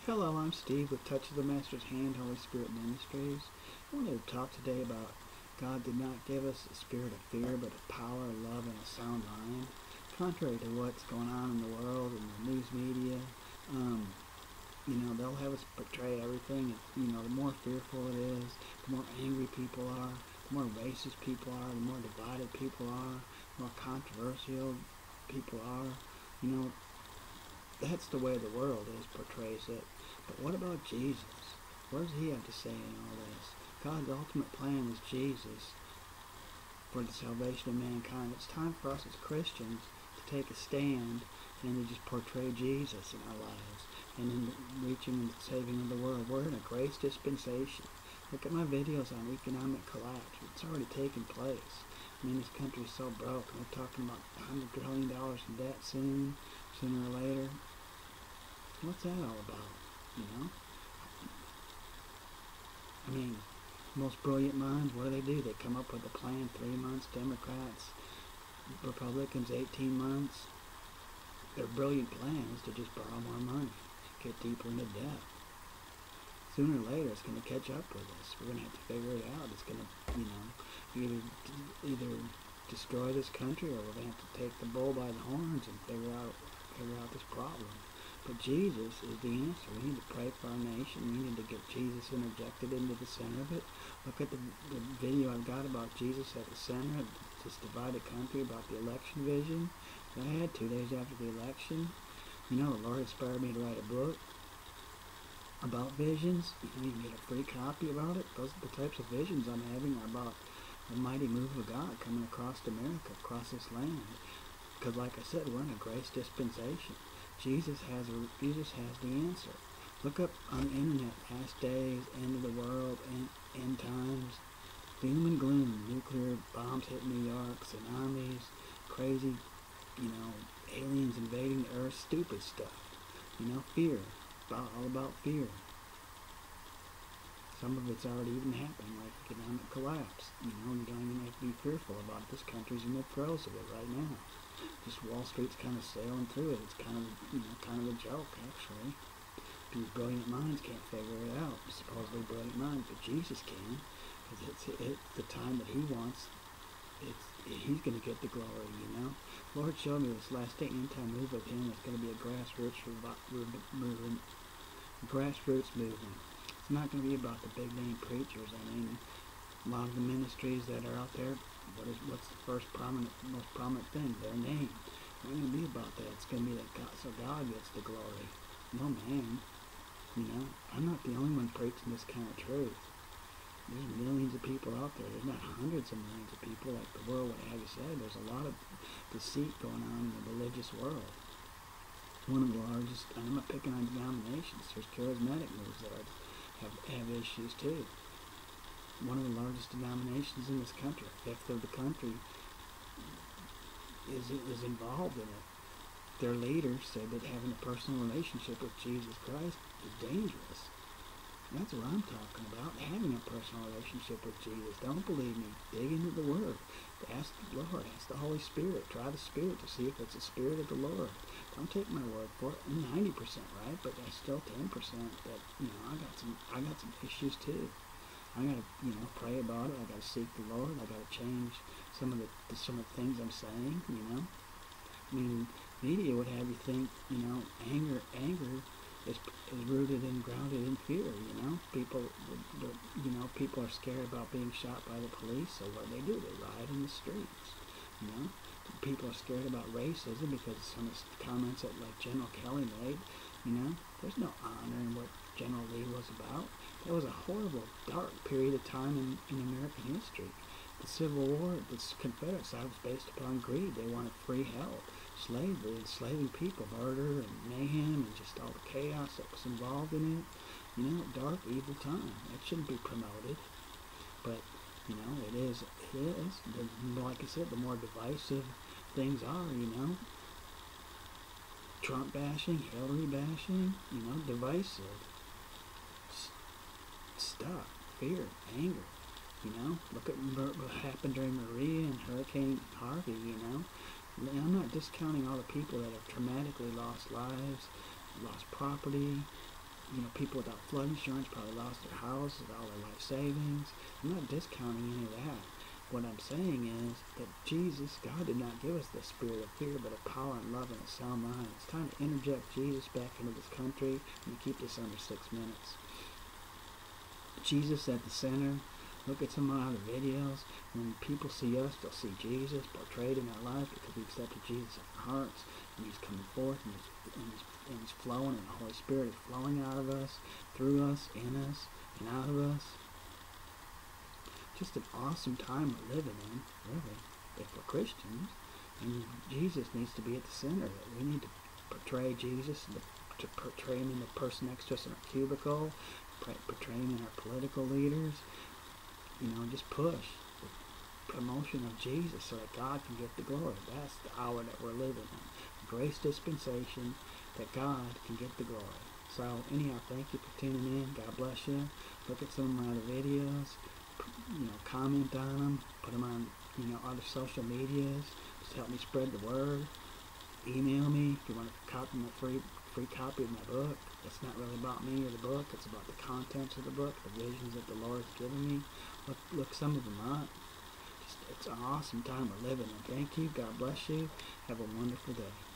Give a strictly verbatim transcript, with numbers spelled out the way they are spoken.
Hello, I'm Steve with Touch of the Master's Hand, Holy Spirit Ministries. I wanted to talk today about God did not give us a spirit of fear, but of power, love, and a sound mind. Contrary to what's going on in the world and the news media, um, you know, they'll have us portray everything. You know, the more fearful it is, the more angry people are, the more racist people are, the more divided people are, the more controversial people are. You know, that's the way the world is portrays it. But what about Jesus? What does he have to say in all this? God's ultimate plan is Jesus for the salvation of mankind. It's time for us as Christians to take a stand and to just portray Jesus in our lives and in reaching and saving of the world. We're in a grace dispensation. Look at my videos on economic collapse. It's already taken place. I mean, this country is so broke. We're talking about one hundred trillion dollars in debt soon, sooner or later. What's that all about, you know? I mean, most brilliant minds, what do they do? They come up with a plan, three months, Democrats, Republicans, eighteen months. Their brilliant plan is to just borrow more money, get deeper into debt. Sooner or later, it's going to catch up with us. We're going to have to figure it out. It's going to, you know, either either destroy this country, or we're going to have to take the bull by the horns and figure out figure out this problem. But Jesus is the answer. We need to pray for our nation. We need to get Jesus interjected into the center of it. Look at the, the video I've got about Jesus at the center of this divided country, about the election vision that I had two days after the election. You know, the Lord inspired me to write a book about visions. You know, you can get a free copy about it. Those are the types of visions I'm having are about the mighty move of God coming across America, across this land. Because like I said, we're in a grace dispensation. Jesus has a, Jesus has the answer. Look up on the internet, last days, end of the world, end, end times, doom and gloom, nuclear bombs hitting New York, tsunamis, crazy, you know, aliens invading the earth, stupid stuff. You know, fear, about, all about fear. Some of it's already even happening, like economic collapse. You know, you don't even have to be fearful about it. This country's in the throes of it right now. Just Wall Street's kind of sailing through it. It's kind of, you know, kind of a joke, actually. These brilliant minds can't figure it out. Supposedly brilliant minds, but Jesus can, because it's, it's the time that He wants. It's He's going to get the glory, you know. Lord showed me this last day end-time move of Him. It's going to be a grassroots movement. Grassroots movement. It's not going to be about the big name preachers. I mean, a lot of the ministries that are out there. What is what's the first prominent, most prominent thing? Their name. It's not going to be about that. It's going to be that God, so God gets the glory. No man. You know, I'm not the only one preaching this kind of truth. There's millions of people out there. There's not hundreds of millions of people like the world would have you said. There's a lot of deceit going on in the religious world. One of the largest, and I'm not picking on denominations. There's charismatic moves that are, have have issues too. One of the largest denominations in this country, a fifth of the country, is is involved in it. Their leaders say that having a personal relationship with Jesus Christ is dangerous. That's what I'm talking about, having a personal relationship with Jesus. Don't believe me. Dig into the Word. Ask the Lord. Ask the Holy Spirit. Try the Spirit to see if it's the Spirit of the Lord. Don't take my word for it. I'm ninety percent right, but there's still ten percent that, you know, I got some, I got some issues too. I gotta, you know, pray about it. I gotta seek the Lord. I gotta change some of the some of the things I'm saying. You know, I mean, media would have you think, you know, anger, anger is is rooted and grounded in fear. You know, people, you know, people are scared about being shot by the police. So what do they do? They riot in the streets. You know, people are scared about racism because of some of the comments that like General Kelly made. You know, there's no honor in what General Lee was about. It was a horrible, dark period of time in, in American history. The Civil War, the Confederate side was based upon greed. They wanted free help, slavery, enslaving people, murder and mayhem, and just all the chaos that was involved in it. You know, dark, evil time. That shouldn't be promoted. But, you know, it is. It is. The, like I said, the more divisive things are, you know, Trump bashing, Hillary bashing, you know, divisive stuff, fear, anger, you know. Look at what happened during Maria and Hurricane Harvey, you know. I'm not discounting all the people that have traumatically lost lives, lost property, you know, people without flood insurance probably lost their houses, all their life savings. I'm not discounting any of that. What I'm saying is that Jesus, God did not give us the spirit of fear, but of power and love and a sound mind. It's time to interject Jesus back into this country and keep this under six minutes. Jesus at the center. Look at some of our videos. When people see us, they'll see Jesus portrayed in our lives because we accepted Jesus in our hearts, and He's coming forth, and He's, and he's, and he's flowing, and the Holy Spirit is flowing out of us, through us, in us, and out of us. Just an awesome time we're living in, really, if we're Christians. And Jesus needs to be at the center of it. We need to portray Jesus, and to, to portray Him in the person next to us in our cubicle, portray Him in our political leaders. You know, just push the promotion of Jesus so that God can get the glory. That's the hour that we're living in. Grace dispensation, that God can get the glory. So, anyhow, thank you for tuning in. God bless you. Look at some of my other videos. You know, comment on them. Put them on, you know, other social medias. Just help me spread the word. Email me if you want to copy my free free copy of my book. It's not really about me or the book. It's about the contents of the book, the visions that the Lord's given me. Look, look some of them up. Just, it's an awesome time we're living in. Thank you. God bless you. Have a wonderful day.